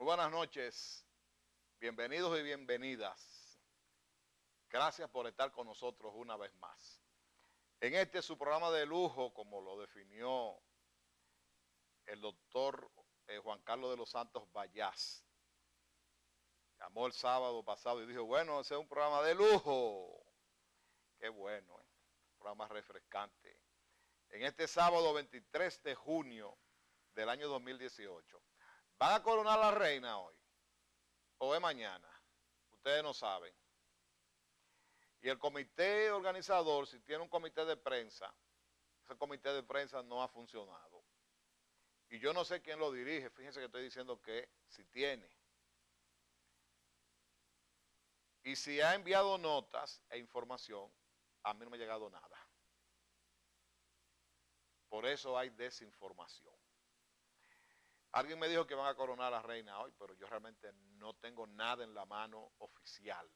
buenas noches, bienvenidos y bienvenidas. Gracias por estar con nosotros una vez más. En este su programa de lujo, como lo definió el doctor Juan Carlos de los Santos Vallás. Llamó el sábado pasado y dijo, bueno, ese es un programa de lujo. Qué bueno, un programa refrescante. En este sábado 23 de junio del año 2018. ¿Van a coronar a la reina hoy? ¿O es mañana? Ustedes no saben. Y el comité organizador, si tiene un comité de prensa, ese comité de prensa no ha funcionado. Y yo no sé quién lo dirige, fíjense que estoy diciendo que si tiene. Y si ha enviado notas e información, a mí no me ha llegado nada. Por eso hay desinformación. Alguien me dijo que van a coronar a la reina hoy, pero yo realmente no tengo nada en la mano oficial.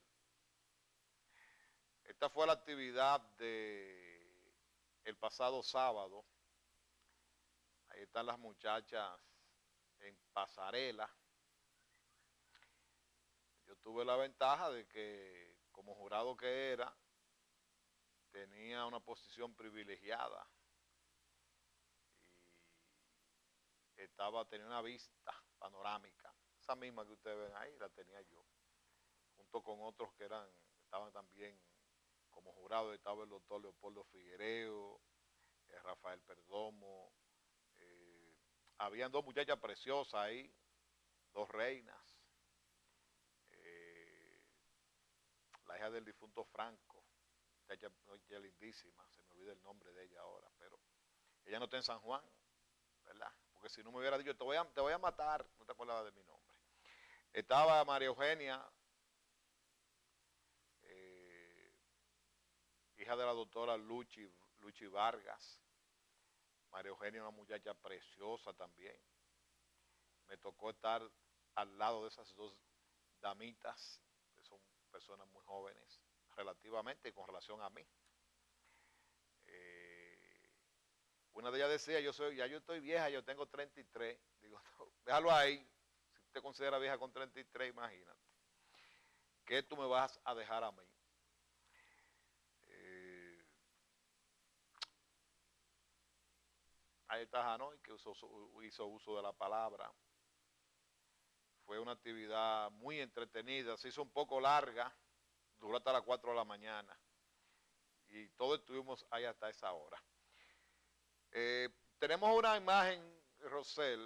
Esta fue la actividad de el pasado sábado. Ahí están las muchachas en pasarela. Yo tuve la ventaja de que, como jurado que era, tenía una posición privilegiada. Tenía una vista panorámica, esa misma que ustedes ven ahí la tenía yo, junto con otros que estaban también como jurado. Estaba el doctor Leopoldo Figuereo, Rafael Perdomo, habían dos muchachas preciosas ahí, dos reinas, la hija del difunto Franco, muchacha lindísima, se me olvida el nombre de ella ahora, pero ella no está en San Juan, ¿verdad? Porque si no me hubiera dicho, te voy a matar, no te acordabas de mi nombre. Estaba María Eugenia, hija de la doctora Luchi Vargas. María Eugenia, una muchacha preciosa también. Me tocó estar al lado de esas dos damitas, que son personas muy jóvenes, relativamente, con relación a mí. Una de ellas decía, ya yo estoy vieja, yo tengo 33. Digo, no, déjalo ahí. Si usted considera vieja con 33, imagínate. ¿Qué tú me vas a dejar a mí? Ahí está Hanoi, que hizo uso de la palabra. Fue una actividad muy entretenida, se hizo un poco larga, duró hasta las 4 de la mañana. Y todos estuvimos ahí hasta esa hora. Tenemos una imagen, Rosel,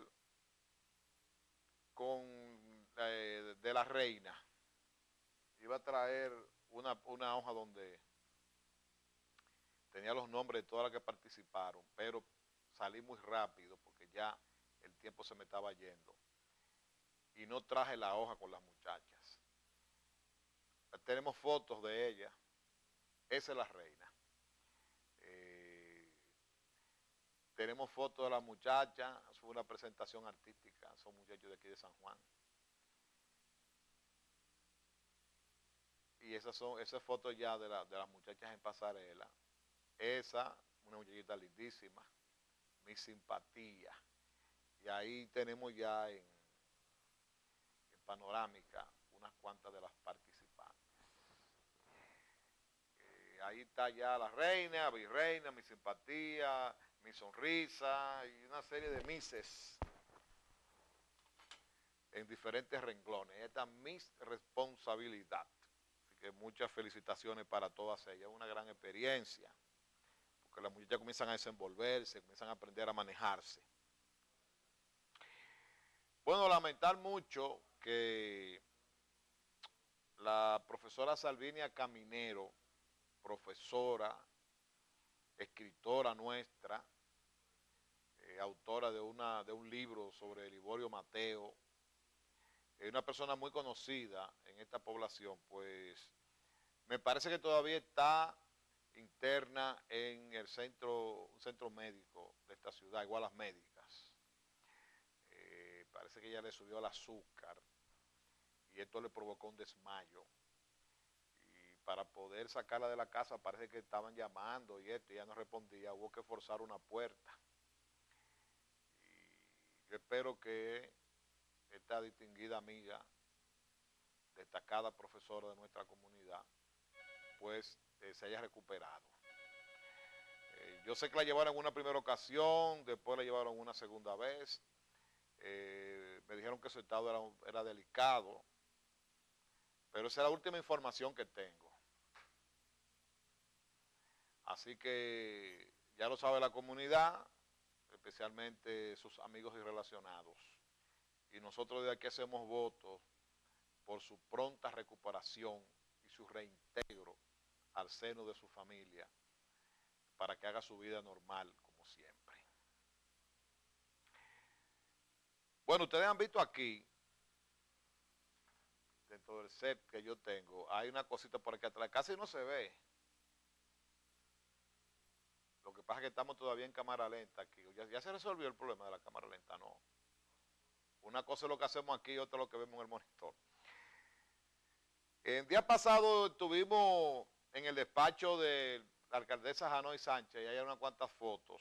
de la reina. Iba a traer una hoja donde tenía los nombres de todas las que participaron, pero salí muy rápido porque ya el tiempo se me estaba yendo. Y no traje la hoja con las muchachas. Tenemos fotos de ella. Esa es la reina. Tenemos fotos de la muchacha. Fue una presentación artística. Son muchachos de aquí de San Juan. Y esas fotos ya de las muchachas en pasarela. Esa, una muchachita lindísima. Mi simpatía. Y ahí tenemos ya en panorámica unas cuantas de las participantes. Ahí está ya la reina, virreina, mi simpatía, mi sonrisa y una serie de mises en diferentes renglones. Esta es mi responsabilidad. Así que muchas felicitaciones para todas ellas. Una gran experiencia, porque las muchachas comienzan a desenvolverse, comienzan a aprender a manejarse. Bueno, lamentar mucho que la profesora Salvinia Caminero, profesora, escritora nuestra, autora de un libro sobre Liborio Mateo, una persona muy conocida en esta población, pues me parece que todavía está interna en un centro médico de esta ciudad, Igualas Médicas. Parece que ella le subió el azúcar y esto le provocó un desmayo. Para poder sacarla de la casa parece que estaban llamando y ella no respondía, hubo que forzar una puerta. Y yo espero que esta distinguida amiga, destacada profesora de nuestra comunidad, pues se haya recuperado. Yo sé que la llevaron en una primera ocasión, después la llevaron una segunda vez. Me dijeron que su estado era delicado, pero esa es la última información que tengo. Así que ya lo sabe la comunidad, especialmente sus amigos y relacionados. Y nosotros de aquí hacemos votos por su pronta recuperación y su reintegro al seno de su familia para que haga su vida normal como siempre. Bueno, ustedes han visto aquí, dentro del set que yo tengo, hay una cosita por aquí atrás, casi no se ve. Lo que pasa es que estamos todavía en cámara lenta aquí. Ya se resolvió el problema de la cámara lenta, no. Una cosa es lo que hacemos aquí y otra es lo que vemos en el monitor. El día pasado estuvimos en el despacho de la alcaldesa Janoy Sánchez, y hay unas cuantas fotos,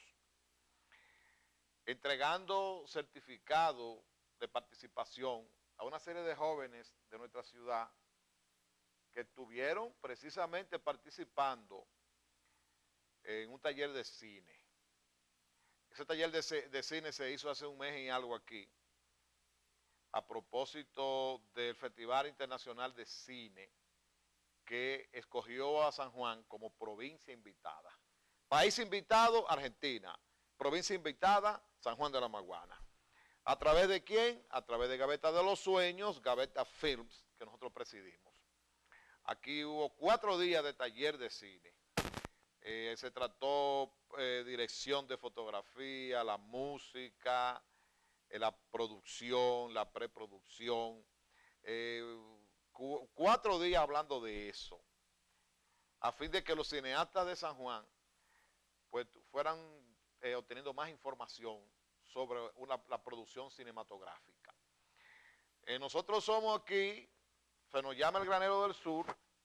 entregando certificado de participación a una serie de jóvenes de nuestra ciudad que estuvieron precisamente participando en un taller de cine. Ese taller de cine se hizo hace un mes y algo aquí, a propósito del Festival Internacional de Cine, que escogió a San Juan como provincia invitada. País invitado, Argentina. Provincia invitada, San Juan de la Maguana. ¿A través de quién? A través de Gaveta de los Sueños, Gaveta Films, que nosotros presidimos. Aquí hubo 4 días de taller de cine. Se trató dirección de fotografía, la música, la producción, la preproducción. 4 días hablando de eso, a fin de que los cineastas de San Juan pues fueran obteniendo más información sobre la producción cinematográfica. Nosotros somos aquí, se nos llama el Granero del Sur,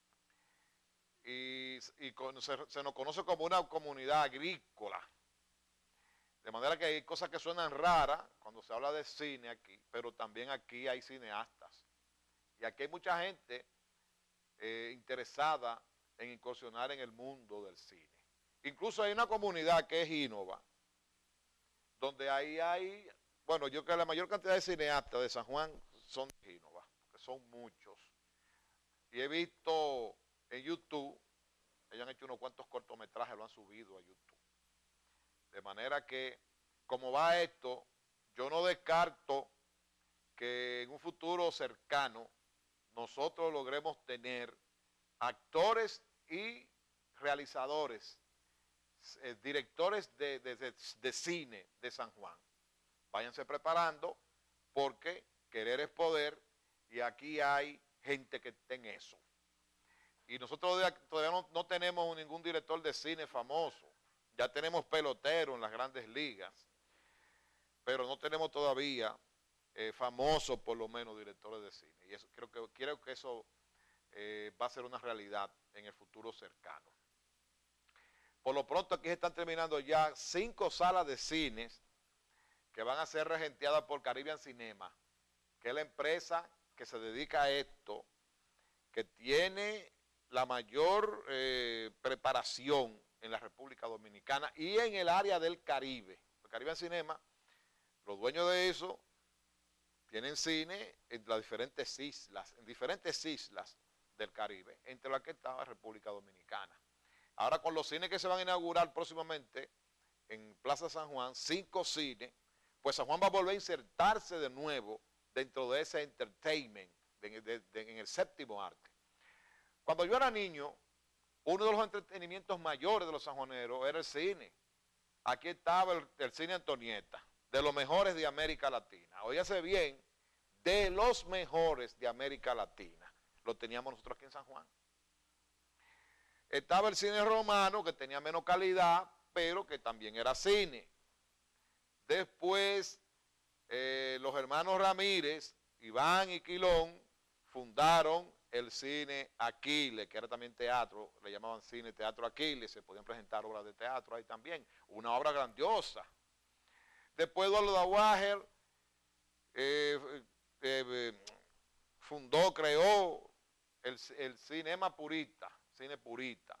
y se nos conoce como una comunidad agrícola. De manera que hay cosas que suenan raras cuando se habla de cine aquí, pero también aquí hay cineastas. Y aquí hay mucha gente interesada en incursionar en el mundo del cine. Incluso hay una comunidad que es Ínova, donde ahí hay, bueno, yo creo que la mayor cantidad de cineastas de San Juan son de Ínova, porque son muchos. Y he visto en YouTube, ellos han hecho unos cuantos cortometrajes, lo han subido a YouTube. De manera que, como va esto, yo no descarto que en un futuro cercano nosotros logremos tener actores y realizadores, directores de cine de San Juan. Váyanse preparando porque querer es poder y aquí hay gente que está en eso. Y nosotros todavía no tenemos ningún director de cine famoso. Ya tenemos peloteros en las grandes ligas, pero no tenemos todavía famosos, por lo menos, directores de cine. Y eso, creo que eso va a ser una realidad en el futuro cercano. Por lo pronto aquí se están terminando ya 5 salas de cines que van a ser regenteadas por Caribbean Cinema, que es la empresa que se dedica a esto, que tiene la mayor preparación en la República Dominicana y en el área del Caribe. El Caribbean Cinema, los dueños de eso, tienen cine en las diferentes islas del Caribe, entre las que está la República Dominicana. Ahora con los cines que se van a inaugurar próximamente en Plaza San Juan, 5 cines, pues San Juan va a volver a insertarse de nuevo dentro de ese entertainment, en el séptimo arte. Cuando yo era niño, uno de los entretenimientos mayores de los sanjuaneros era el cine. Aquí estaba el cine Antonieta, de los mejores de América Latina. Óyase bien, de los mejores de América Latina. Lo teníamos nosotros aquí en San Juan. Estaba el cine romano, que tenía menos calidad, pero que también era cine. Después, los hermanos Ramírez, Iván y Quilón, fundaron el cine Aquiles, que era también teatro, le llamaban cine teatro Aquiles, se podían presentar obras de teatro ahí también, una obra grandiosa. Después Eduardo Dawager fundó, creó el cinema purita, cine purita.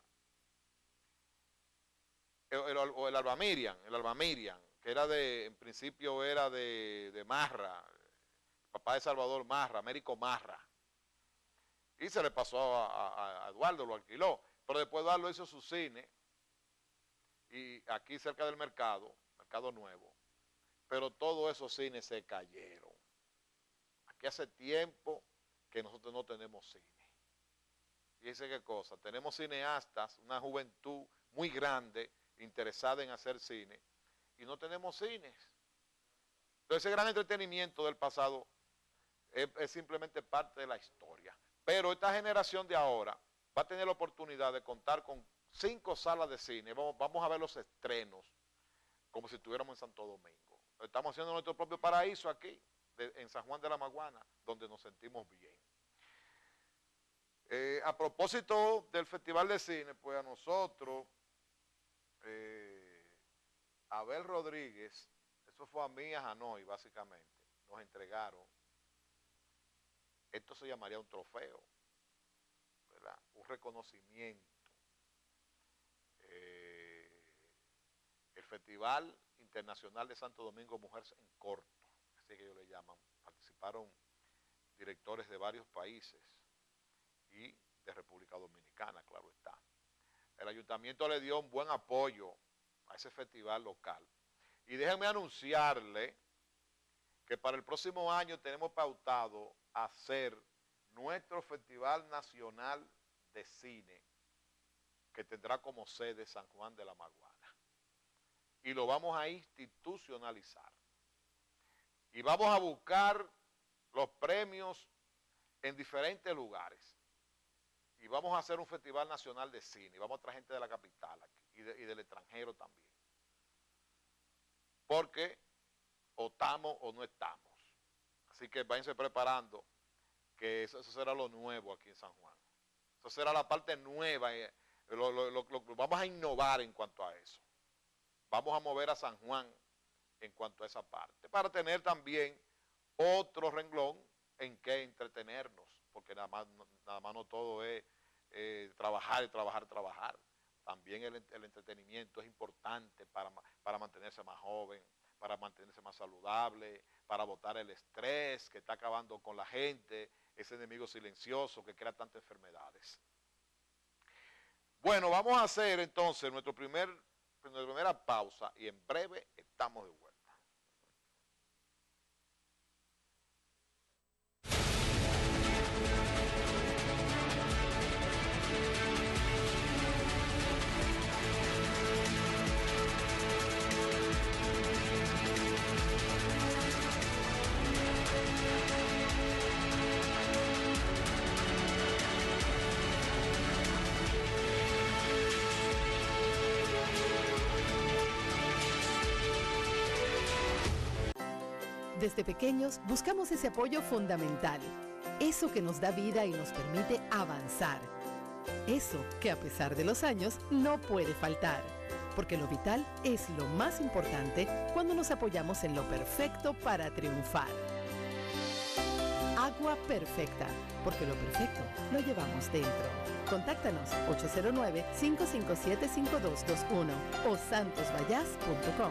O el Alba Miriam, que era en principio era de Marra, papá de Salvador Marra, Américo Marra. Y se le pasó a Eduardo, lo alquiló. Pero después Eduardo hizo su cine, y aquí cerca del Mercado Nuevo. Pero todos esos cines se cayeron. Aquí hace tiempo que nosotros no tenemos cine. Fíjense qué cosa, tenemos cineastas, una juventud muy grande, interesada en hacer cine, y no tenemos cines. Entonces ese gran entretenimiento del pasado es simplemente parte de la historia. Pero esta generación de ahora va a tener la oportunidad de contar con 5 salas de cine. Vamos a ver los estrenos como si estuviéramos en Santo Domingo. Estamos haciendo nuestro propio paraíso aquí, en San Juan de la Maguana, donde nos sentimos bien. A propósito del Festival de Cine, pues a nosotros, Abel Rodríguez, eso fue a mí, a Hanoi, básicamente, nos entregaron, esto se llamaría un trofeo, ¿verdad? Un reconocimiento. El Festival Internacional de Santo Domingo Mujeres en Corto, así que ellos le llaman, participaron directores de varios países y de República Dominicana, claro está. El ayuntamiento le dio un buen apoyo a ese festival local. Y déjenme anunciarle que para el próximo año tenemos pautado hacer nuestro Festival Nacional de Cine, que tendrá como sede San Juan de la Maguana. Y lo vamos a institucionalizar. Y vamos a buscar los premios en diferentes lugares. Y vamos a hacer un Festival Nacional de Cine. Y vamos a traer gente de la capital aquí, y del extranjero también. Porque o estamos o no estamos. Así que váyanse preparando, que eso será lo nuevo aquí en San Juan. Eso será la parte nueva. Vamos a innovar en cuanto a eso. Vamos a mover a San Juan en cuanto a esa parte, para tener también otro renglón en que entretenernos, porque nada más no todo es trabajar. También el entretenimiento es importante para mantenerse más joven, para mantenerse más saludable, para botar el estrés que está acabando con la gente, ese enemigo silencioso que crea tantas enfermedades. Bueno, vamos a hacer entonces nuestra primera pausa y en breve estamos de vuelta. Desde pequeños buscamos ese apoyo fundamental, eso que nos da vida y nos permite avanzar, eso que a pesar de los años no puede faltar, porque lo vital es lo más importante cuando nos apoyamos en lo perfecto para triunfar. Agua Perfecta, porque lo perfecto lo llevamos dentro. Contáctanos 809-557-5221 o santosvallas.com.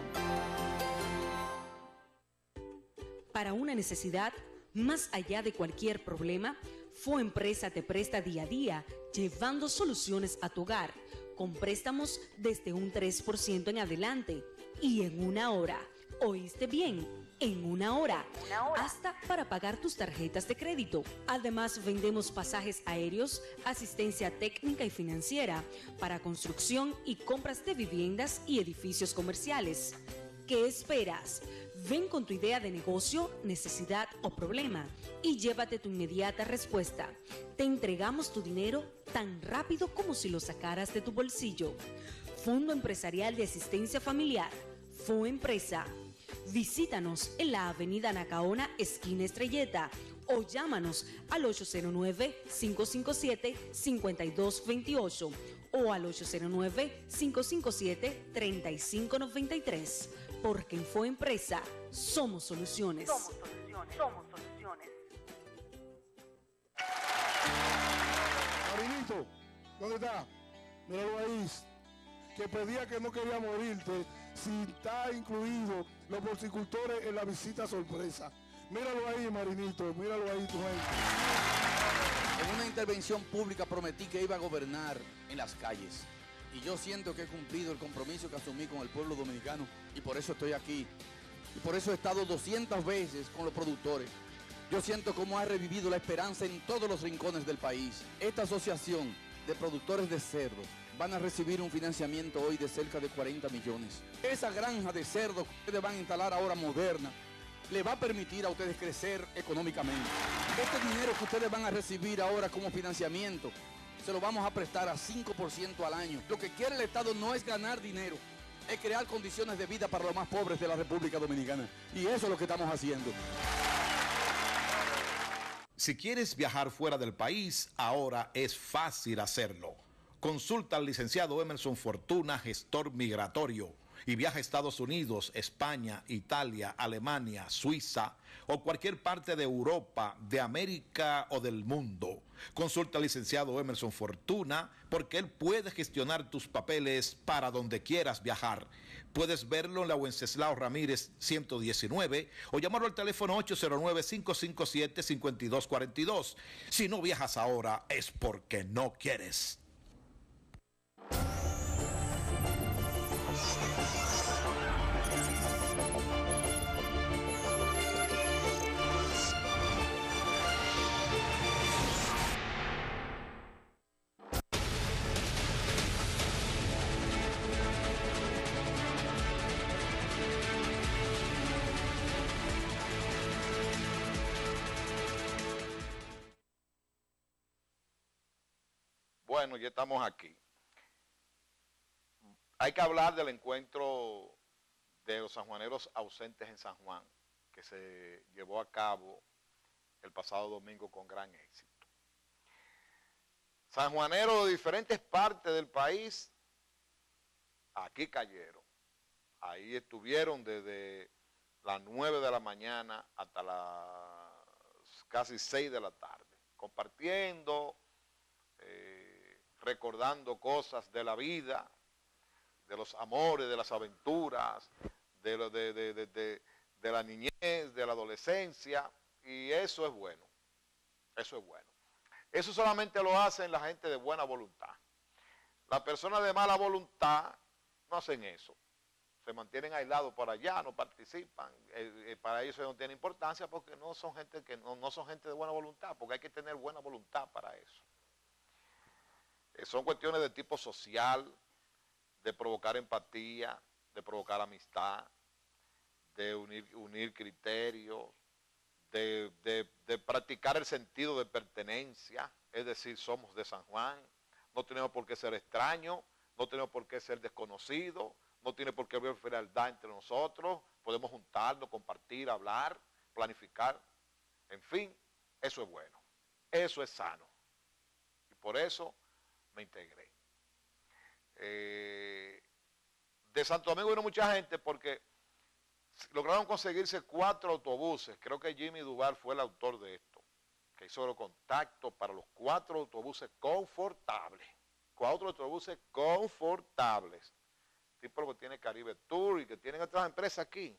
Para una necesidad, más allá de cualquier problema, FOEMPRESA te presta día a día, llevando soluciones a tu hogar, con préstamos desde un 3% en adelante y en una hora. ¿Oíste bien? En una hora. Hasta para pagar tus tarjetas de crédito. Además, vendemos pasajes aéreos, asistencia técnica y financiera para construcción y compras de viviendas y edificios comerciales. ¿Qué esperas? Ven con tu idea de negocio, necesidad o problema y llévate tu inmediata respuesta. Te entregamos tu dinero tan rápido como si lo sacaras de tu bolsillo. Fondo Empresarial de Asistencia Familiar, FOEMPRESA. Visítanos en la avenida Nacaona, esquina Estrelleta, o llámanos al 809-557-5228 o al 809-557-3593. Porque en FOEMPRESA somos soluciones. Somos soluciones. ¿Dónde está? Míralo ahí. Que pedía que no quería morirte si está incluido los porcicultores en la visita sorpresa. Míralo ahí, Marinito, míralo ahí, tu gente. En una intervención pública prometí que iba a gobernar en las calles. Y yo siento que he cumplido el compromiso que asumí con el pueblo dominicano. Y por eso estoy aquí. Y por eso he estado 200 veces con los productores. Yo siento cómo ha revivido la esperanza en todos los rincones del país. Esta asociación de productores de cerdo van a recibir un financiamiento hoy de cerca de 40 millones. Esa granja de cerdo que ustedes van a instalar ahora moderna, le va a permitir a ustedes crecer económicamente. Este dinero que ustedes van a recibir ahora como financiamiento, se lo vamos a prestar a 5% al año. Lo que quiere el Estado no es ganar dinero, es crear condiciones de vida para los más pobres de la República Dominicana. Y eso es lo que estamos haciendo. Si quieres viajar fuera del país, ahora es fácil hacerlo. Consulta al licenciado Emerson Fortuna, gestor migratorio, y viaja a Estados Unidos, España, Italia, Alemania, Suiza o cualquier parte de Europa, de América o del mundo. Consulta al licenciado Emerson Fortuna porque él puede gestionar tus papeles para donde quieras viajar. Puedes verlo en la Wenceslao Ramírez 119 o llamarlo al teléfono 809-557-5242. Si no viajas ahora es porque no quieres. Bueno, ya estamos aquí. Hay que hablar del encuentro de los sanjuaneros ausentes en San Juan, que se llevó a cabo el pasado domingo con gran éxito. Sanjuaneros de diferentes partes del país, aquí cayeron. Ahí estuvieron desde las 9 de la mañana hasta las casi 6 de la tarde, compartiendo, recordando cosas de la vida, de los amores, de las aventuras, de la niñez, de la adolescencia, y eso es bueno, eso es bueno. Eso solamente lo hacen la gente de buena voluntad. Las personas de mala voluntad no hacen eso, se mantienen aislados por allá, no participan, para ellos eso no tiene importancia porque no son gente no son gente de buena voluntad, porque hay que tener buena voluntad para eso. Son cuestiones de tipo social, de provocar empatía, de provocar amistad, de unir criterios, de practicar el sentido de pertenencia, es decir, somos de San Juan, no tenemos por qué ser extraños, no tenemos por qué ser desconocidos, no tiene por qué haber frialdad entre nosotros, podemos juntarnos, compartir, hablar, planificar, en fin, eso es bueno, eso es sano, y por eso me integré. De Santo Domingo vino mucha gente porque lograron conseguirse 4 autobuses. Creo que Jimmy Duval fue el autor de esto, que hizo los contactos para los 4 autobuses confortables. 4 autobuses confortables. Tipo que tiene Caribe Tour y que tienen otras empresas aquí.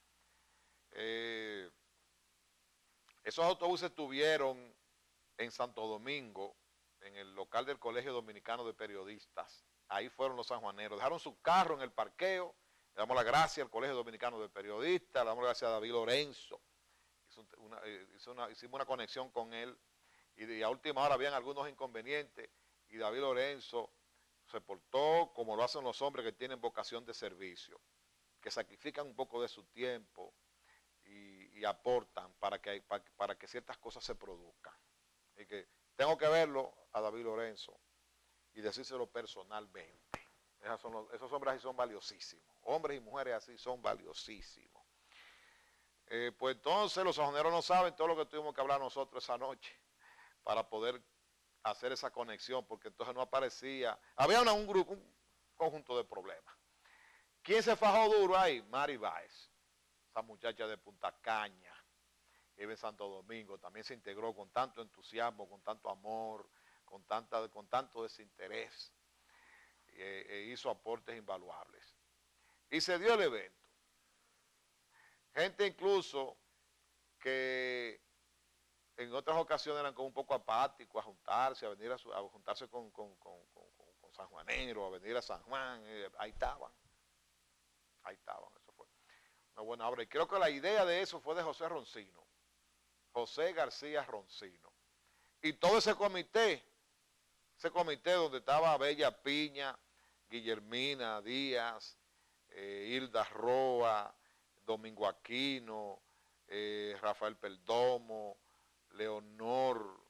Esos autobuses estuvieron en Santo Domingo, en el local del Colegio Dominicano de Periodistas. Ahí fueron los sanjuaneros. Dejaron su carro en el parqueo. Le damos las gracias al Colegio Dominicano de Periodistas. Le damos las gracias a David Lorenzo. Hicimos una conexión con él. Y a última hora habían algunos inconvenientes. Y David Lorenzo se portó como lo hacen los hombres que tienen vocación de servicio, que sacrifican un poco de su tiempo y aportan para que ciertas cosas se produzcan. Y que tengo que verlo a David Lorenzo y decírselo personalmente. Esos hombres así son valiosísimos. Hombres y mujeres así son valiosísimos. Pues entonces los sanjuaneros no saben todo lo que tuvimos que hablar nosotros esa noche para poder hacer esa conexión, porque entonces no aparecía. Había un conjunto de problemas. ¿Quién se fajó duro ahí? Mari Báez, esa muchacha de Punta Caña, que vive en Santo Domingo, también se integró con tanto entusiasmo, con tanto amor, con tanto desinterés, e hizo aportes invaluables. Y se dio el evento. Gente incluso que en otras ocasiones eran como un poco apáticos a juntarse, a venir a juntarse con sanjuaneros, a venir a San Juan, ahí estaban, eso fue una buena obra. Y creo que la idea de eso fue de José Roncino, José García Roncino. Y todo ese comité donde estaba Bella Piña, Guillermina Díaz, Hilda Roa, Domingo Aquino, Rafael Perdomo, Leonor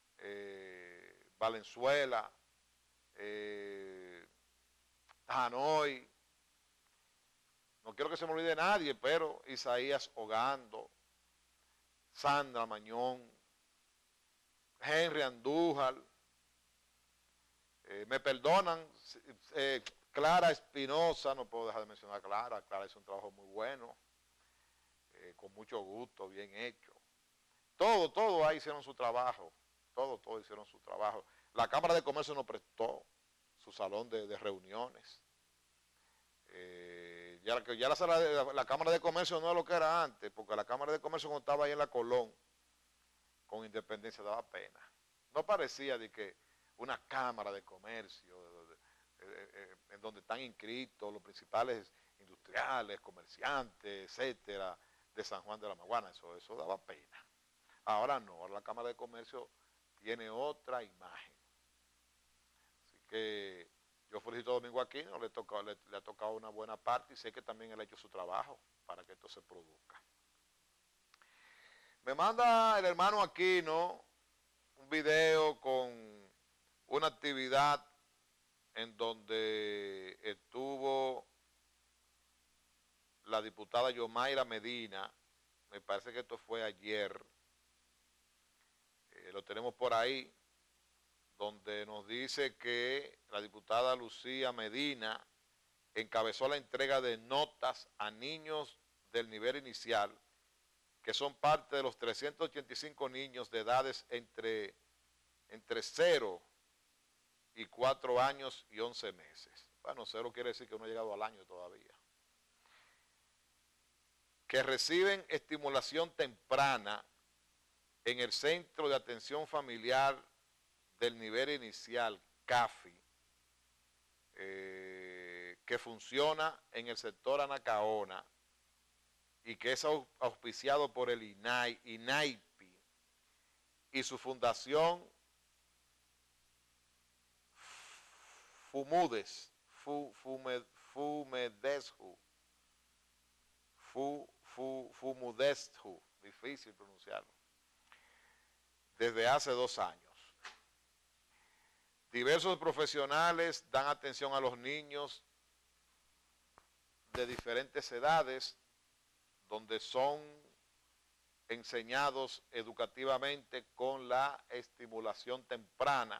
Valenzuela, Hanoi, no quiero que se me olvide nadie, pero Isaías Ogando, Sandra Mañón, Henry Andújar, me perdonan, Clara Espinosa, no puedo dejar de mencionar a Clara. Clara hizo un trabajo muy bueno, con mucho gusto, bien hecho. Todo ahí hicieron su trabajo, todo hicieron su trabajo. La Cámara de Comercio nos prestó su salón de reuniones. Ya la Cámara de Comercio no es lo que era antes, porque la Cámara de Comercio cuando estaba ahí en la Colón, con Independencia, daba pena. No parecía de que una Cámara de Comercio, en donde están inscritos los principales industriales, comerciantes, etcétera, de San Juan de la Maguana, eso daba pena. Ahora no, ahora la Cámara de Comercio tiene otra imagen. Así que yo felicito a Domingo Aquino, le ha tocado una buena parte y sé que también él ha hecho su trabajo para que esto se produzca. Me manda el hermano Aquino un video con una actividad en donde estuvo la diputada Yomaira Medina, me parece que esto fue ayer, lo tenemos por ahí, donde nos dice que la diputada Lucía Medina encabezó la entrega de notas a niños del nivel inicial, que son parte de los 385 niños de edades entre 0 y 4 años y 11 meses. Bueno, 0 quiere decir que no ha llegado al año todavía. Que reciben estimulación temprana en el Centro de Atención Familiar del Nivel Inicial, CAFI, que funciona en el sector Anacaona y que es auspiciado por el INAIPI y su fundación Fumudeshu, difícil pronunciarlo, desde hace 2 años. Diversos profesionales dan atención a los niños de diferentes edades, donde son enseñados educativamente con la estimulación temprana.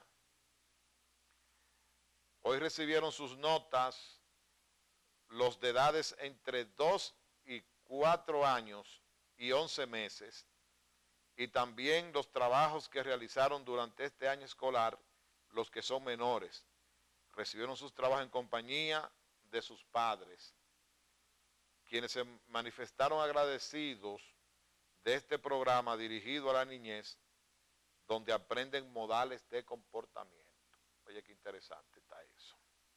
Hoy recibieron sus notas los de edades entre 2 y 4 años y 11 meses, y también los trabajos que realizaron durante este año escolar, los que son menores. Recibieron sus trabajos en compañía de sus padres, quienes se manifestaron agradecidos de este programa dirigido a la niñez, donde aprenden modales de comportamiento. Oye, qué interesante está eso.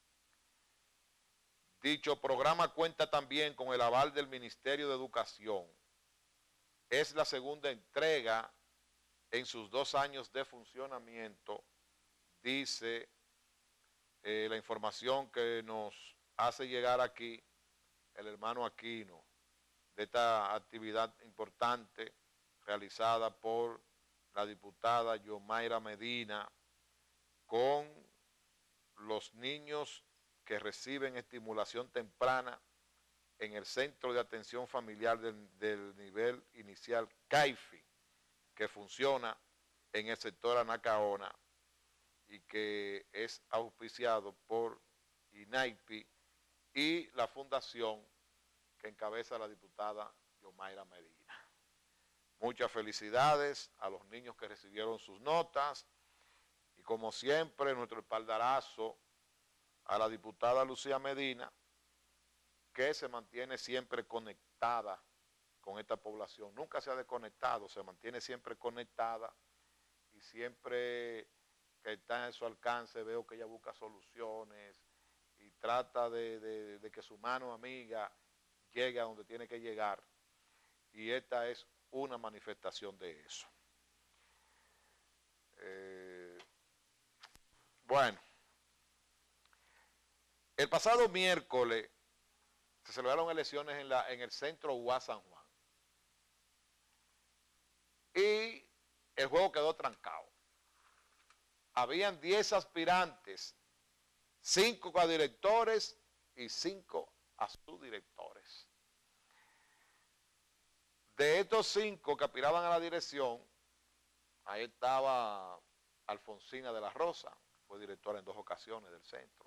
Dicho programa cuenta también con el aval del Ministerio de Educación. Es la segunda entrega en sus 2 años de funcionamiento, dice la información que nos hace llegar aquí el hermano Aquino, de esta actividad importante realizada por la diputada Yomaira Medina con los niños que reciben estimulación temprana en el Centro de Atención Familiar del Nivel Inicial CAIFI, que funciona en el sector Anacaona y que es auspiciado por INAIPI y la fundación que encabeza la diputada Yomaira Medina. Muchas felicidades a los niños que recibieron sus notas Y como siempre, nuestro espaldarazo a la diputada Lucía Medina, que se mantiene siempre conectada con esta población. Nunca se ha desconectado, se mantiene siempre conectada y siempre que está en su alcance veo que ella busca soluciones y trata de que su mano amiga llegue a donde tiene que llegar. Y esta es una manifestación de eso. Bueno, el pasado miércoles se celebraron elecciones en el centro UAS San Juan. Y el juego quedó trancado. Habían 10 aspirantes, 5 codirectores y 5 a subdirectores. De estos 5 que aspiraban a la dirección, ahí estaba Alfonsina de la Rosa, fue directora en 2 ocasiones del centro.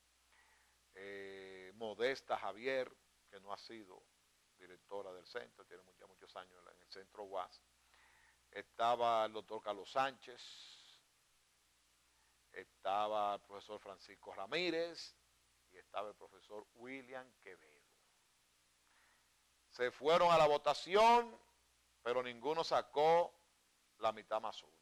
Modesta Javier, que no ha sido directora del centro, tiene ya muchos años en el centro UAS. Estaba el doctor Carlos Sánchez, estaba el profesor Francisco Ramírez y estaba el profesor William Quevedo. Se fueron a la votación, pero ninguno sacó la mitad más 1.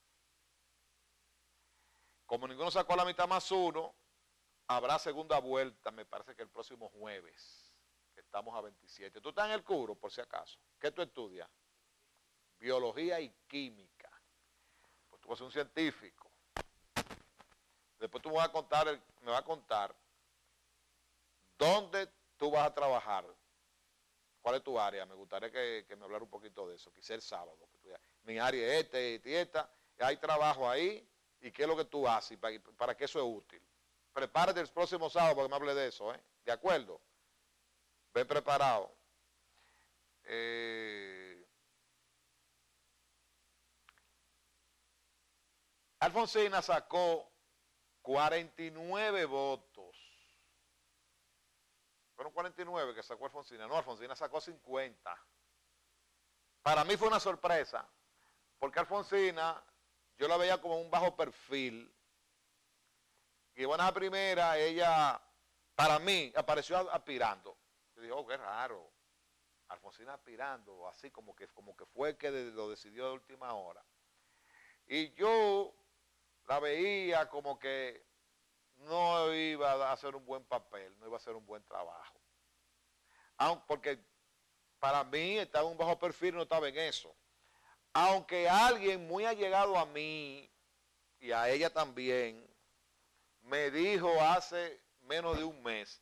Como ninguno sacó la mitad más 1, habrá segunda vuelta, me parece que el próximo jueves, que estamos a 27. ¿Tú estás en el curso, por si acaso? ¿Qué tú estudias? Biología y química. Pues tú vas a ser un científico. Después tú me vas a contar dónde tú vas a trabajar. ¿Cuál es tu área? Me gustaría que me hablara un poquito de eso, quizá el sábado. Mi área es esta, hay trabajo ahí, y qué es lo que tú haces, para qué eso es útil. Prepárate el próximo sábado para que me hable de eso, ¿eh? ¿De acuerdo? Ven preparado. Alfonsina sacó 49 votos. Fueron 49 que sacó Alfonsina. No, Alfonsina sacó 50. Para mí fue una sorpresa, porque Alfonsina yo la veía como un bajo perfil. Y bueno, a primera, ella, para mí, apareció aspirando. Yo dije, oh, qué raro. Alfonsina aspirando, así como que fue que lo decidió de última hora. Y yo la veía como que no iba a hacer un buen papel, no iba a hacer un buen trabajo. Porque para mí estaba un bajo perfil, no estaba en eso. Aunque alguien muy allegado a mí y a ella también, me dijo hace menos de un mes,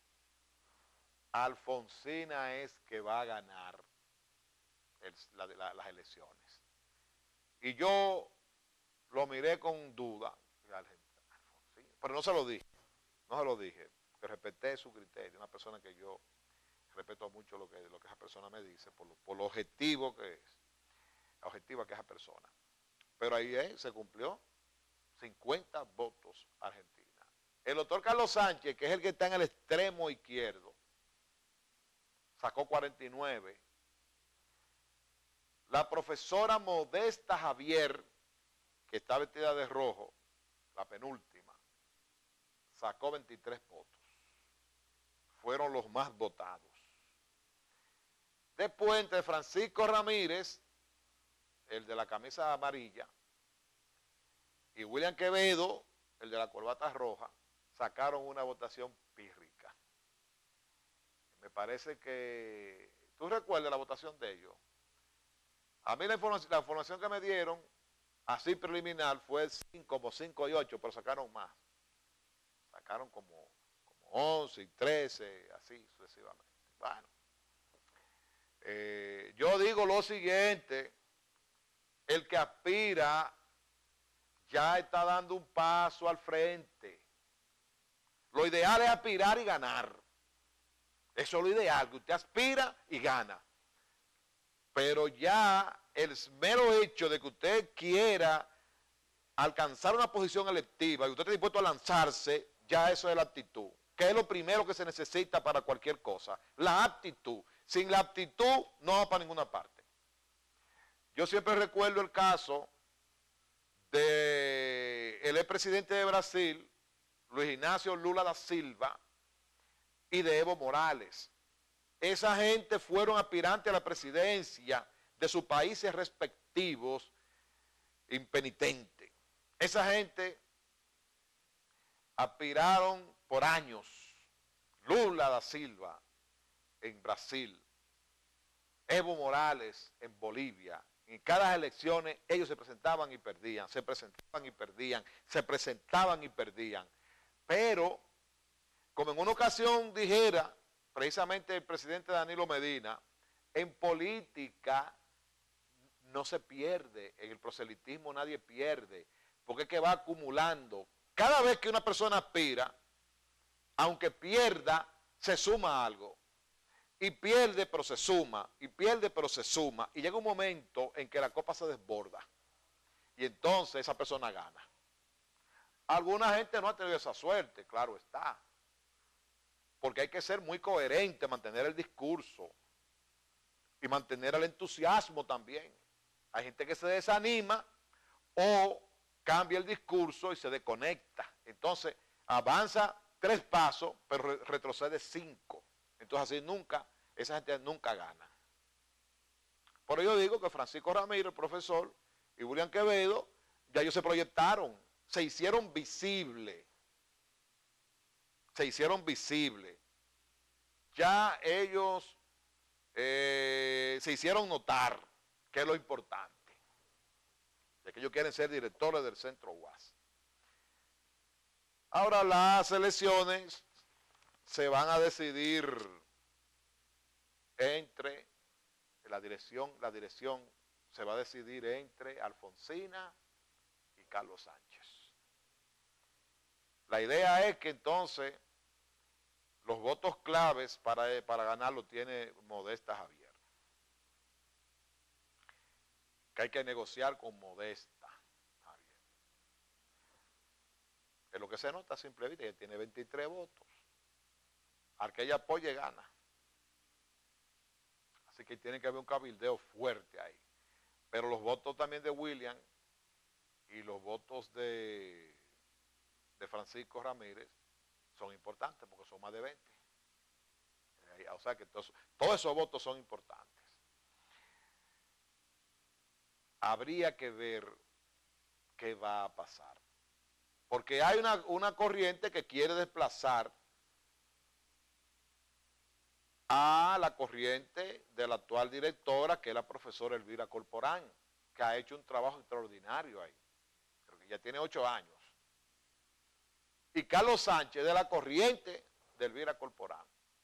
Alfonsina es que va a ganar las elecciones. Y yo lo miré con duda, pero no se lo dije, que respeté su criterio, una persona que yo respeto mucho lo que esa persona me dice, por lo objetivo que es, la objetiva que es esa persona. Pero ahí se cumplió, 50 votos Argentina. El doctor Carlos Sánchez, que es el que está en el extremo izquierdo, sacó 49. La profesora Modesta Javier, que está vestida de rojo, la penúltima, sacó 23 votos. Fueron los más votados. Después, entre Francisco Ramírez, el de la camisa amarilla, y William Quevedo, el de la corbata roja, sacaron una votación pírrica. Me parece que... ¿Tú recuerdas la votación de ellos? A mí la información que me dieron, así preliminar, fue como 5 y 8, pero sacaron más. Sacaron como 11 y 13, así sucesivamente. Bueno. Yo digo lo siguiente, el que aspira ya está dando un paso al frente. Lo ideal es aspirar y ganar. Eso es lo ideal, que usted aspira y gana. Pero ya el mero hecho de que usted quiera alcanzar una posición electiva y usted está dispuesto a lanzarse, ya eso es la actitud. Que es lo primero que se necesita para cualquier cosa. La aptitud. Sin la aptitud no va para ninguna parte. Yo siempre recuerdo el caso de el expresidente de Brasil, Luis Ignacio Lula da Silva, y de Evo Morales. Esa gente fueron aspirantes a la presidencia de sus países respectivos impenitentes. Esa gente aspiraron por años. Lula da Silva en Brasil, Evo Morales en Bolivia. En cada elección ellos se presentaban y perdían, se presentaban y perdían, se presentaban y perdían. Pero, como en una ocasión dijera precisamente el presidente Danilo Medina, en política no se pierde, en el proselitismo nadie pierde, porque es que va acumulando. Cada vez que una persona aspira, aunque pierda, se suma algo. Y pierde, pero se suma, y pierde, pero se suma, y llega un momento en que la copa se desborda, y entonces esa persona gana. Alguna gente no ha tenido esa suerte, claro está, porque hay que ser muy coherente, mantener el discurso, y mantener el entusiasmo también. Hay gente que se desanima, o cambia el discurso y se desconecta, entonces avanza 3 pasos, pero retrocede 5. Entonces así nunca, esa gente nunca gana. Por ello digo que Francisco Ramírez, el profesor, y William Quevedo, ya ellos se proyectaron, se hicieron visibles. Se hicieron visibles. Ya ellos se hicieron notar, que es lo importante. De que ellos quieren ser directores del Centro UAS. Ahora las elecciones se van a decidir entre la dirección se va a decidir entre Alfonsina y Carlos Sánchez. La idea es que entonces los votos claves para ganarlo tiene Modesta Javier. Que hay que negociar con Modesta Javier. Es lo que se nota a simple vista, que tiene 23 votos. Al que ella apoye gana. Así que tiene que haber un cabildeo fuerte ahí. Pero los votos también de William y los votos de Francisco Ramírez son importantes porque son más de 20. O sea que todos esos votos son importantes. Habría que ver qué va a pasar. Porque hay una corriente que quiere desplazar a la corriente de la actual directora, que es la profesora Elvira Corporán, que ha hecho un trabajo extraordinario ahí. Creo que ya tiene 8 años. Y Carlos Sánchez de la corriente de Elvira Corporán.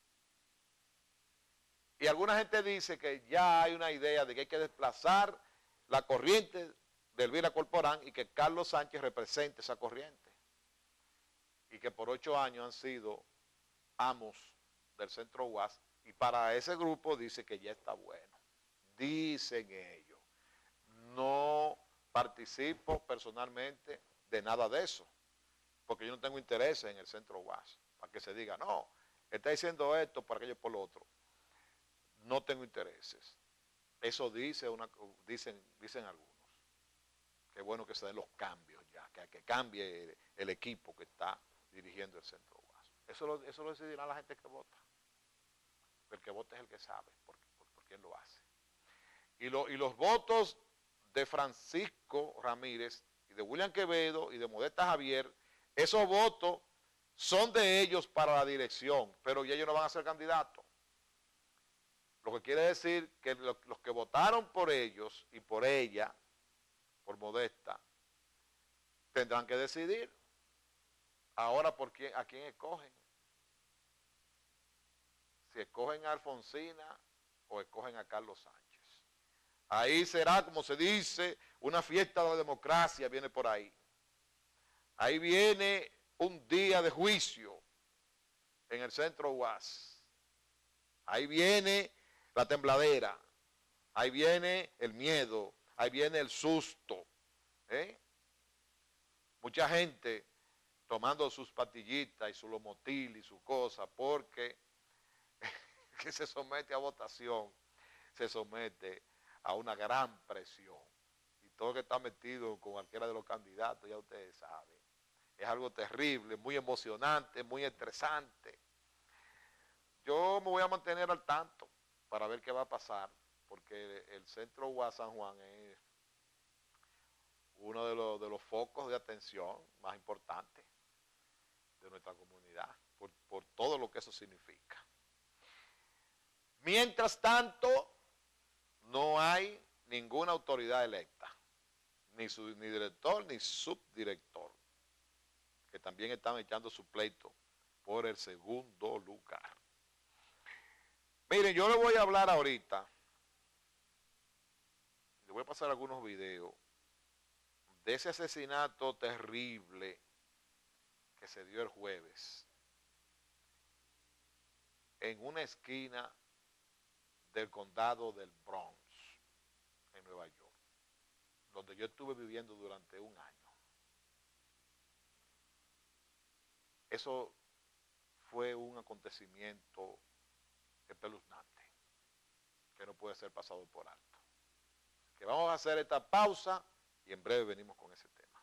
Y alguna gente dice que ya hay una idea de que hay que desplazar la corriente de Elvira Corporán y que Carlos Sánchez represente esa corriente. Y que por 8 años han sido amos del Centro UAS. Y para ese grupo dice que ya está bueno. Dicen ellos. No participo personalmente de nada de eso. Porque yo no tengo interés en el Centro UAS. Para que se diga, no, está diciendo esto, por aquello, por lo otro. No tengo intereses. Eso dicen algunos. Qué bueno que se den los cambios ya, que cambie el equipo que está dirigiendo el Centro UAS. Eso lo decidirá la gente que vota. El que vota es el que sabe por quién lo hace. Y los votos de Francisco Ramírez y de William Quevedo y de Modesta Javier, esos votos son de ellos para la dirección, pero ya ellos no van a ser candidatos. Lo que quiere decir que los que votaron por ellos y por ella, por Modesta, tendrán que decidir ahora a quién escogen. Si escogen a Alfonsina o escogen a Carlos Sánchez. Ahí será, como se dice, una fiesta de la democracia, viene por ahí. Ahí viene un día de juicio en el Centro UAS. Ahí viene la tembladera, ahí viene el miedo, ahí viene el susto. Mucha gente tomando sus pastillitas y su Lomotil y su cosa porque que se somete a votación, se somete a una gran presión. Y todo que está metido con cualquiera de los candidatos, ya ustedes saben. Es algo terrible, muy emocionante, muy estresante. Yo me voy a mantener al tanto para ver qué va a pasar, porque el centro UAS San Juan es uno de los focos de atención más importantes de nuestra comunidad, por todo lo que eso significa. Mientras tanto, no hay ninguna autoridad electa, ni director ni subdirector, que también están echando su pleito por el segundo lugar. Miren, yo le voy a hablar ahorita, le voy a pasar algunos videos de ese asesinato terrible que se dio el jueves en una esquina del condado del Bronx, en Nueva York, donde yo estuve viviendo durante un año. Eso fue un acontecimiento espeluznante, que no puede ser pasado por alto. Que vamos a hacer esta pausa y en breve venimos con ese tema.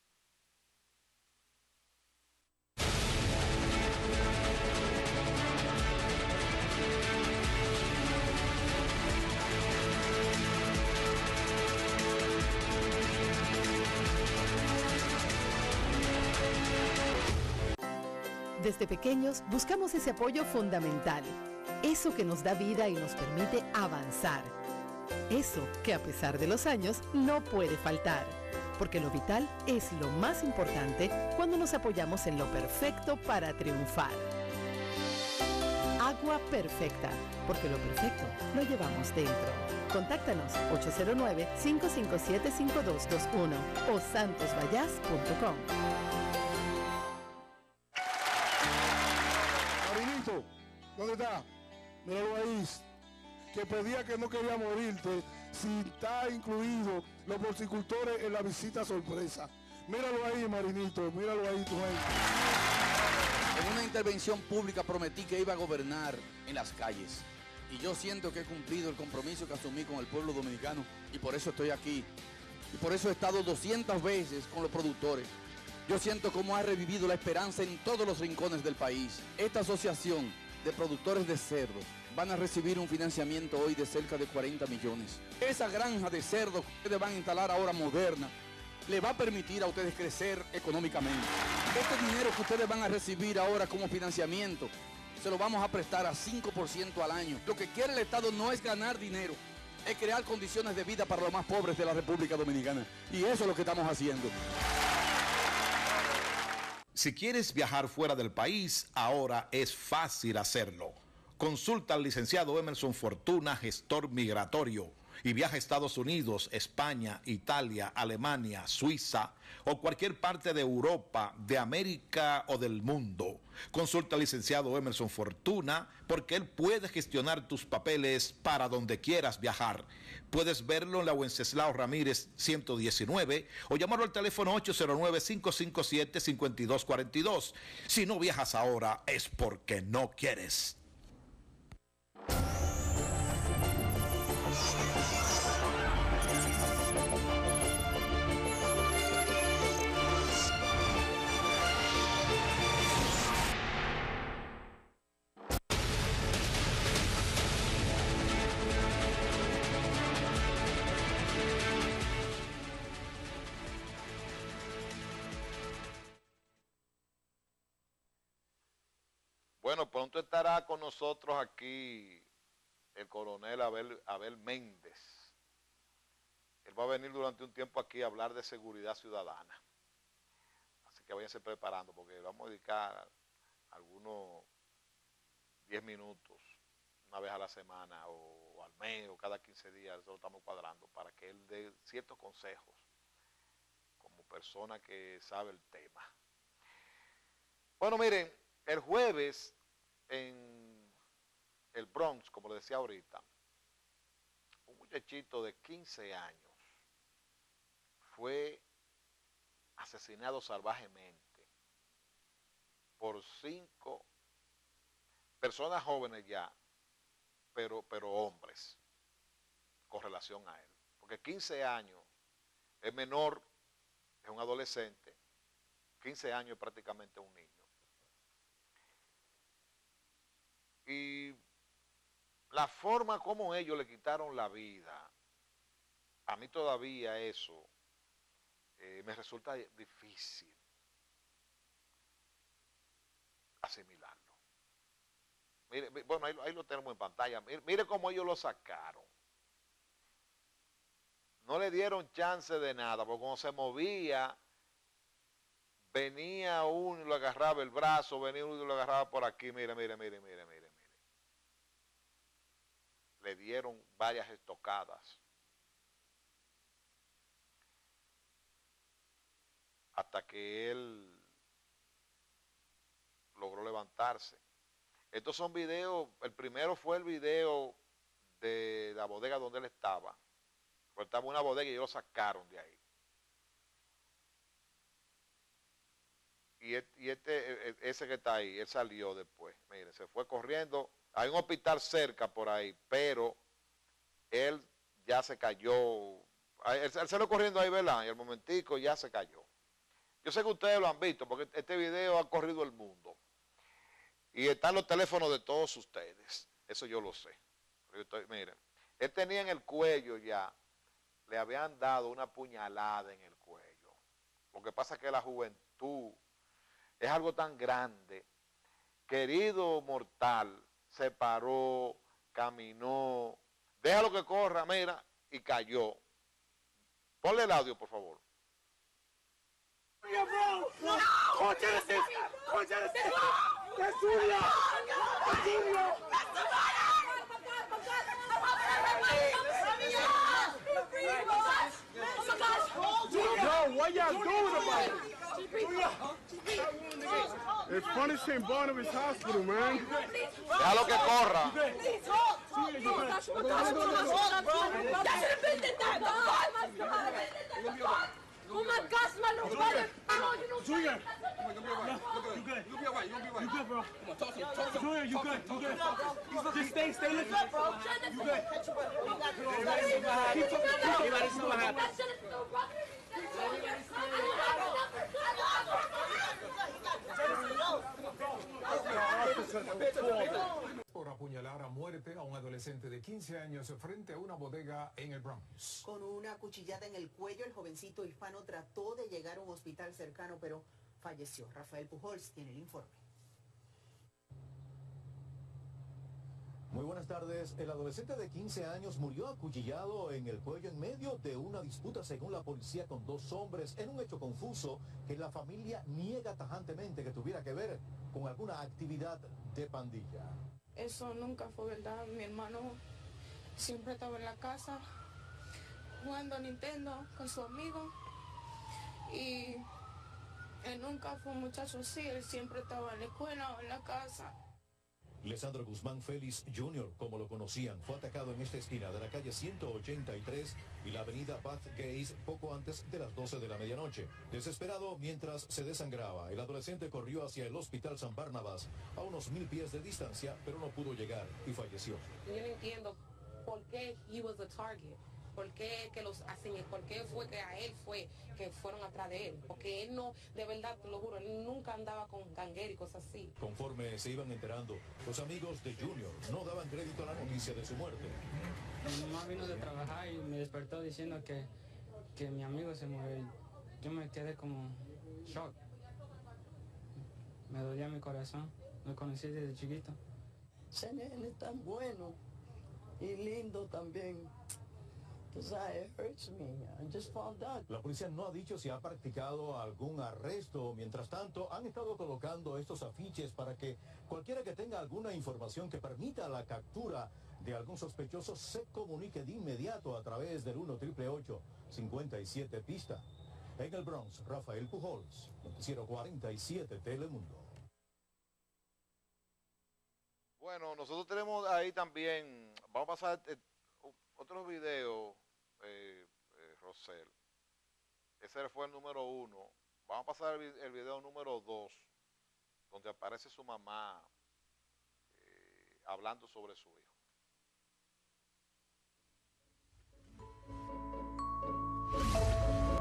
Desde pequeños buscamos ese apoyo fundamental, eso que nos da vida y nos permite avanzar, eso que a pesar de los años no puede faltar, porque lo vital es lo más importante cuando nos apoyamos en lo perfecto para triunfar. Agua Perfecta, porque lo perfecto lo llevamos dentro. Contáctanos 809-557-5221 o santosvallas.com. Marinito, ¿dónde está? Míralo ahí, que pedía que no quería morirte si está incluido los porcicultores en la visita sorpresa. Míralo ahí, Marinito, míralo ahí, tu gente. En una intervención pública prometí que iba a gobernar en las calles. Y yo siento que he cumplido el compromiso que asumí con el pueblo dominicano. Y por eso estoy aquí. Y por eso he estado 200 veces con los productores. Yo siento cómo ha revivido la esperanza en todos los rincones del país. Esta asociación de productores de cerdo van a recibir un financiamiento hoy de cerca de 40 millones. Esa granja de cerdo que ustedes van a instalar ahora moderna, le va a permitir a ustedes crecer económicamente. Este dinero que ustedes van a recibir ahora como financiamiento, se lo vamos a prestar a 5% al año. Lo que quiere el Estado no es ganar dinero, es crear condiciones de vida para los más pobres de la República Dominicana. Y eso es lo que estamos haciendo. Si quieres viajar fuera del país, ahora es fácil hacerlo. Consulta al licenciado Emerson Fortuna, gestor migratorio, y viaja a Estados Unidos, España, Italia, Alemania, Suiza o cualquier parte de Europa, de América o del mundo. Consulta al licenciado Emerson Fortuna porque él puede gestionar tus papeles para donde quieras viajar. Puedes verlo en la Wenceslao Ramírez 119 o llamarlo al teléfono 809-557-5242. Si no viajas ahora es porque no quieres. Bueno, pronto estará con nosotros aquí el coronel Abel Méndez. Él va a venir durante un tiempo aquí a hablar de seguridad ciudadana. Así que váyanse preparando porque vamos a dedicar algunos 10 minutos, una vez a la semana o al mes o cada 15 días, eso lo estamos cuadrando, para que él dé ciertos consejos como persona que sabe el tema. Bueno, miren, el jueves en el Bronx, como le decía ahorita, un muchachito de 15 años fue asesinado salvajemente por 5 personas jóvenes ya, pero hombres, con relación a él. Porque 15 años Es menor, es un adolescente, 15 años es prácticamente un niño. Y la forma como ellos le quitaron la vida, a mí todavía eso me resulta difícil asimilarlo. Mire, bueno, ahí lo tenemos en pantalla. Mire cómo ellos lo sacaron. No le dieron chance de nada, porque cuando se movía, venía uno y lo agarraba el brazo, venía uno y lo agarraba por aquí. Mire. Le dieron varias estocadas. Hasta que él logró levantarse. Estos son videos, el primero fue el video de la bodega donde él estaba. Porque estaba en una bodega y ellos lo sacaron de ahí. Y ese que está ahí, él salió después. Miren, se fue corriendo. Hay un hospital cerca por ahí, pero él ya se cayó. Él salió corriendo ahí, ¿verdad? Y al momentico ya se cayó. Yo sé que ustedes lo han visto, porque este video ha corrido el mundo. Y están los teléfonos de todos ustedes. Eso yo lo sé. Miren, él tenía en el cuello ya, le habían dado una puñalada en el cuello. Lo que pasa es que la juventud es algo tan grande. Querido mortal, se paró, caminó, déjalo que corra, mira, y cayó. Ponle el audio, por favor. Yo, what y'all doing about it? It's punishing Barnabas Hospital, man. Déjalo que corra. Oh my gosh, my little brother! Junior! You good? You'll be alright. You good, bro? Come on, talk to him. Junior, you good? Just stay listen. You good? Keep talking. What happened. Por apuñalar a muerte a un adolescente de 15 años frente a una bodega en el Bronx. Con una cuchillada en el cuello, el jovencito hispano trató de llegar a un hospital cercano, pero falleció. Rafael Pujols tiene el informe. Muy buenas tardes. El adolescente de 15 años murió acuchillado en el cuello en medio de una disputa, según la policía, con dos hombres, en un hecho confuso que la familia niega tajantemente que tuviera que ver con alguna actividad de pandilla. Eso nunca fue verdad. Mi hermano siempre estaba en la casa jugando a Nintendo con su amigo y él nunca fue un muchacho así. Él siempre estaba en la escuela o en la casa. Lesandro Guzmán Félix Jr., como lo conocían, fue atacado en esta esquina de la calle 183 y la avenida Bath Gates poco antes de las 12 de la medianoche. Desesperado mientras se desangraba, el adolescente corrió hacia el Hospital San Barnabas a unos 1000 pies de distancia, pero no pudo llegar y falleció. Yo no entiendo por qué he was the target. ¿Por qué que los hacen? ¿Por qué fue que a él fue que fueron atrás de él? Porque él no, de verdad, te lo juro, él nunca andaba con gangueros y cosas así. Conforme se iban enterando, los amigos de Junior no daban crédito a la noticia de su muerte. Mi mamá vino de trabajar y me despertó diciendo que mi amigo se murió. Yo me quedé como shock. Me dolía mi corazón. Lo conocí desde chiquito. Ese nene es tan bueno y lindo también. It hurts me. I just found out. La policía no ha dicho si ha practicado algún arresto. Mientras tanto, han estado colocando estos afiches para que cualquiera que tenga alguna información que permita la captura de algún sospechoso se comunique de inmediato a través del 1-888-57 pista. En el Bronx, Rafael Pujols, Noticiero 47 Telemundo. Bueno, nosotros tenemos ahí también, vamos a pasar otro video, Rosel. Ese fue el número 1. Vamos a pasar el video número 2, donde aparece su mamá hablando sobre su hijo.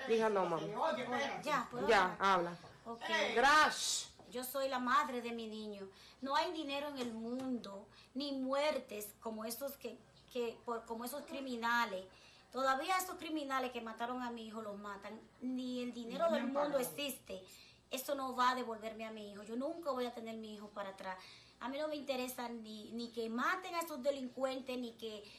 Dígalo, mamá. Ya, ¿puedo Ya, hablar? habla. Okay. Gracias. Yo soy la madre de mi niño. No hay dinero en el mundo, ni muertes como esos como esos criminales. Todavía esos criminales que mataron a mi hijo los matan. Ni el dinero del mundo existe. Eso no va a devolverme a mi hijo. Yo nunca voy a tener mi hijo para atrás. A mí no me interesa ni que maten a esos delincuentes, ni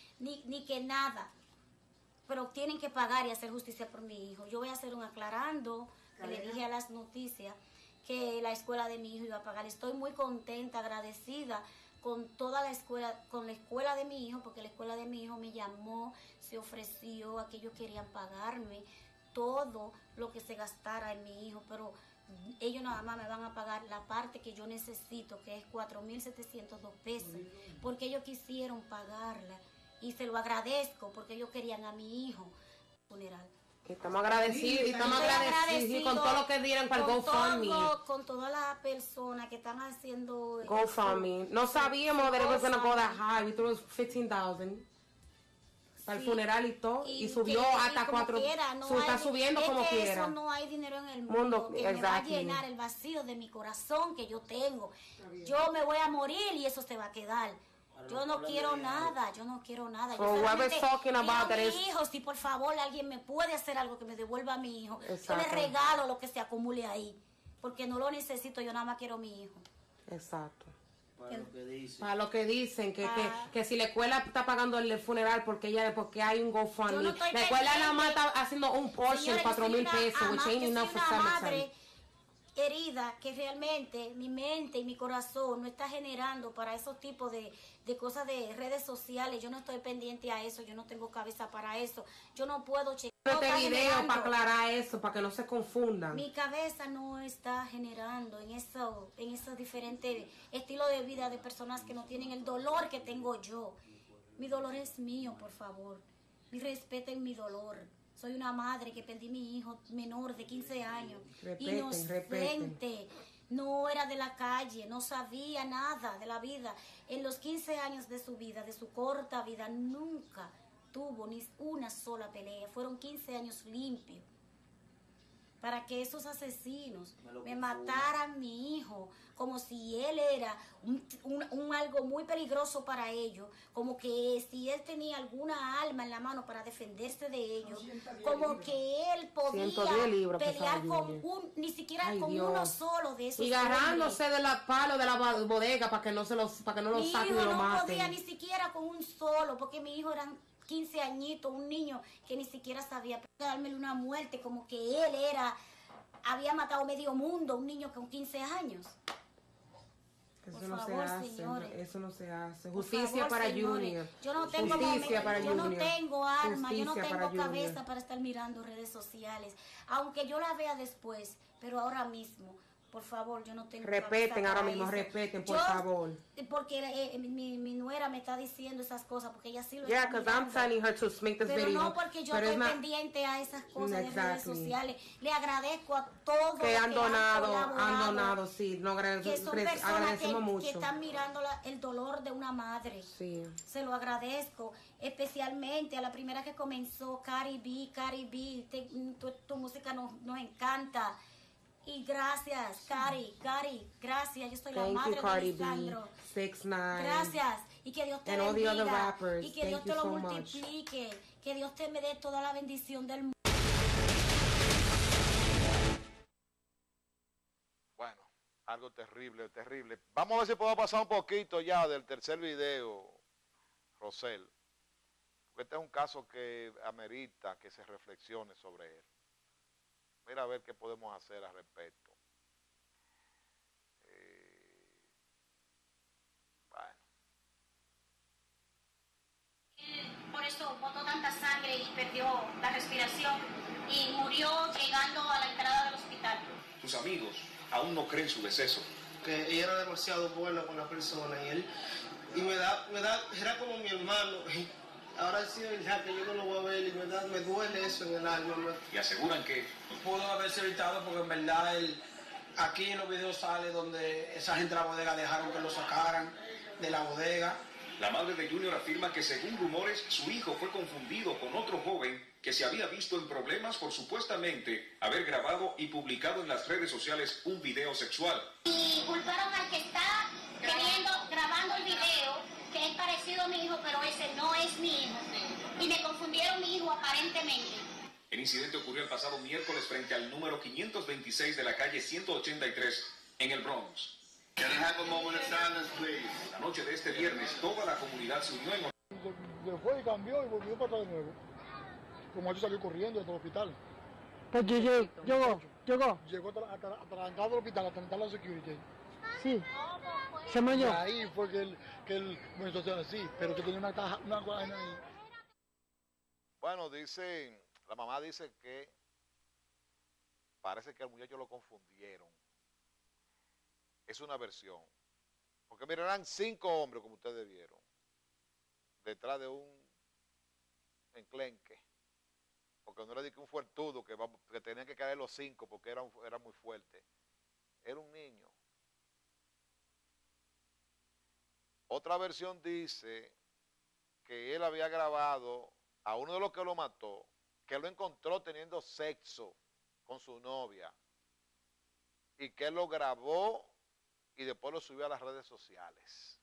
que nada. Pero tienen que pagar y hacer justicia por mi hijo. Yo voy a hacer un aclarando, que le dije a las noticias que la escuela de mi hijo iba a pagar. Estoy muy contenta, agradecida con toda la escuela de mi hijo, porque la escuela de mi hijo me llamó, se ofreció a que ellos querían pagarme todo lo que se gastara en mi hijo, pero ellos nada más me van a pagar la parte que yo necesito, que es 4.702 pesos, porque ellos quisieron pagarla y se lo agradezco porque ellos querían a mi hijo funeral. Estamos agradecidos y estamos agradecidos con todo lo que dieron para el GoFundMe. Con todas las personas que están haciendo GoFundMe. No sabíamos that it was going to go that high. We thought it was 15,000. Para el funeral y todo. Y subió hasta 4. Está subiendo como quiera. Eso no hay dinero en el mundo que me va a llenar el vacío de mi corazón que yo tengo. Yo me voy a morir y eso se va a quedar. Yo no quiero nada, yo no quiero nada. Yo solamente quiero a mi hijo, si por favor alguien me puede hacer algo que me devuelva a mi hijo. Yo le regalo lo que se acumule ahí, porque no lo necesito, yo nada más quiero a mi hijo. Exacto. Para lo que dicen. Que si la escuela está pagando el funeral porque hay un GoFundMe. La escuela nada más está haciendo un portion, 4,000 pesos, which ain't enough for cemetery. Herida que realmente mi mente y mi corazón no está generando para esos tipos de cosas de redes sociales. Yo no estoy pendiente a eso, yo no tengo cabeza para eso, yo no puedo checar. Este video para aclarar eso, para que no se confundan. Mi cabeza no está generando en esos diferentes estilos de vida de personas que no tienen el dolor que tengo yo. Mi dolor es mío, por favor. Respeten mi dolor. Soy una madre que perdí a mi hijo menor de 15 años. Inocente. No era de la calle, no sabía nada de la vida. En los 15 años de su vida, de su corta vida, nunca tuvo ni una sola pelea. Fueron 15 años limpios. Para que esos asesinos me mataran a mi hijo, como si él era un algo muy peligroso para ellos, como que si él tenía alguna arma en la mano para defenderse de ellos, como que él podía pelear con ni siquiera con uno solo de esos. Y agarrándose de la palo de la bodega para que no lo saquen y lo maten. No podía ni siquiera con un solo, porque mi hijo eran 15 añitos, un niño que ni siquiera sabía darme una muerte, como que él había matado medio mundo, un niño con 15 años. Eso no se hace, señores. Eso no se hace. Justicia para Junior. Yo no tengo alma, yo no tengo cabeza para estar mirando redes sociales, aunque yo la vea después, pero ahora mismo. Por favor, yo no tengo Respeten ahora mismo, respeten, por favor. Porque mi nuera me está diciendo esas cosas, porque ella sí lo está mirando. I'm telling her to make this pero video. No porque yo estoy pendiente a esas cosas de redes sociales. Le agradezco a todos que han donado, sí. Que son personas agradecemos mucho. Que están mirando el dolor de una madre. Sí. Se lo agradezco, especialmente a la primera que comenzó, Cardi B, tu música nos encanta. Y gracias, Cari, gracias. Yo soy la madre de Alejandro. 6ix9ine. Gracias. Y que Dios te bendiga. Y que Dios te lo multiplique. Que Dios te me dé toda la bendición del mundo. Bueno, algo terrible, terrible. Vamos a ver si podemos pasar un poquito ya del tercer video, Rosel. Porque este es un caso que amerita que se reflexione sobre él. Mira a ver qué podemos hacer al respecto. Bueno. Por eso botó tanta sangre y perdió la respiración y murió llegando a la entrada del hospital. Tus amigos aún no creen su deceso. Que ella era demasiado buena con la persona y era como mi hermano. Ahora sí, ya que yo no lo voy a ver y me duele eso en el alma. Y aseguran que pudo haberse evitado porque en verdad aquí en los videos sale donde esa gente de la bodega dejaron que lo sacaran de la bodega La madre de Junior afirma que según rumores, su hijo fue confundido con otro joven que se había visto en problemas por supuestamente haber grabado y publicado en las redes sociales un video sexual. Y culparon al que está grabando el video, que es parecido a mi hijo, pero ese no es mi hijo. Y me confundieron mi hijo aparentemente. El incidente ocurrió el pasado miércoles frente al número 526 de la calle 183 en el Bronx. La noche de este viernes, toda la comunidad se unió en... Se fue y cambió y volvió para atrás de nuevo. Como él salió corriendo del hospital. Pues llegó. Llegó atrancado al hospital, atracado a la security. Sí. Se me y ahí fue que él bueno, así, pero que tenía una caja, una vaina ahí. Bueno, dice, la mamá dice que parece que al muchacho lo confundieron. Es una versión. Porque miren, eran 5 hombres, como ustedes vieron, detrás de un enclenque. Porque no le dije un fuertudo que tenían que caer los 5 porque era muy fuerte. Era un niño. Otra versión dice que él había grabado a uno de los que lo mató, que lo encontró teniendo sexo con su novia y que él lo grabó y después lo subió a las redes sociales.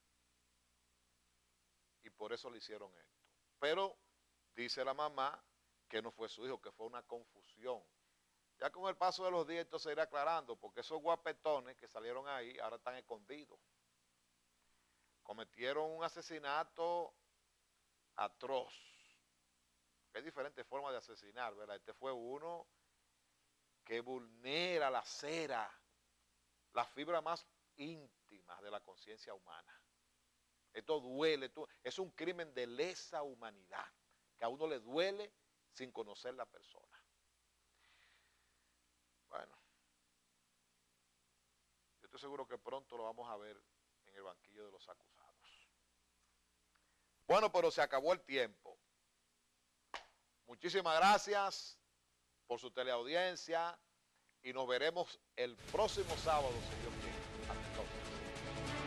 Y por eso le hicieron esto. Pero dice la mamá que no fue su hijo, que fue una confusión. Ya con el paso de los días esto se irá aclarando, porque esos guapetones que salieron ahí ahora están escondidos. Cometieron un asesinato atroz. Hay diferentes formas de asesinar, ¿verdad? Este fue uno que vulnera la cera, la fibra más íntima de la conciencia humana. Esto duele, es un crimen de lesa humanidad, que a uno le duele sin conocer la persona. Bueno, yo estoy seguro que pronto lo vamos a ver en el banquillo de los acusados. Bueno, pero se acabó el tiempo. Muchísimas gracias por su teleaudiencia y nos veremos el próximo sábado, si Dios quiere. Hasta entonces.